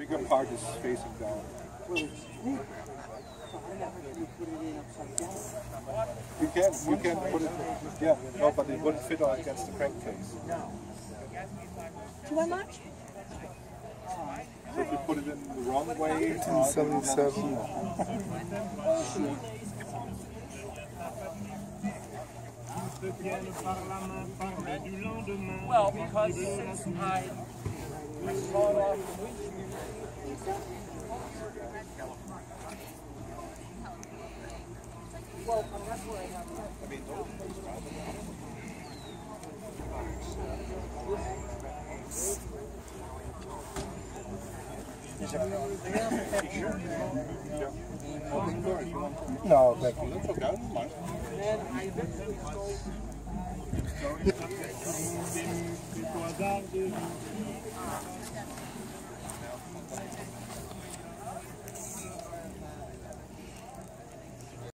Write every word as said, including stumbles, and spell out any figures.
bigger part is facing down. You can, you can put it, yeah, no, but it wouldn't fit on against the crankcase. Too much? So if you put it in the wrong way, nineteen seventy-seven. Well, because since I, I sawed off the windshield. Well, that's where I have that. I mean, those things No, thank you. That's okay, I don't mind. And I